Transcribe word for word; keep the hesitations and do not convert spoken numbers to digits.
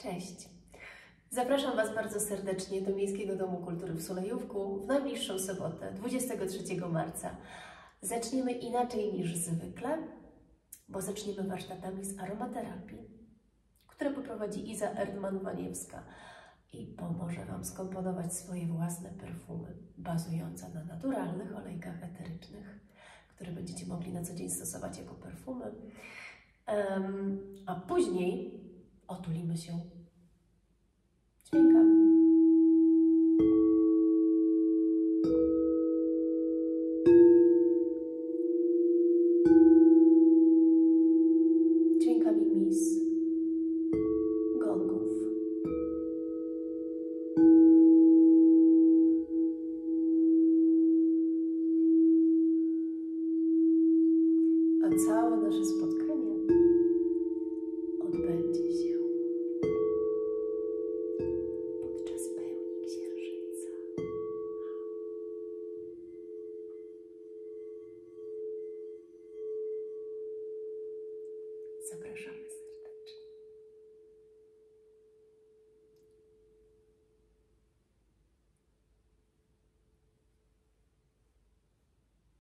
Cześć! Zapraszam Was bardzo serdecznie do Miejskiego Domu Kultury w Sulejówku w najbliższą sobotę, dwudziestego trzeciego marca. Zaczniemy inaczej niż zwykle, bo zaczniemy warsztatami z aromaterapii, które poprowadzi Iza Erdman-Waniewska i pomoże Wam skomponować swoje własne perfumy bazujące na naturalnych olejkach eterycznych, które będziecie mogli na co dzień stosować jako perfumy. Um, a później otulimy się dźwiękami. Dźwiękami mis, gongów. A całe nasze spotkanie odbędzie się podczas pełni księżyca. Zapraszamy serdecznie.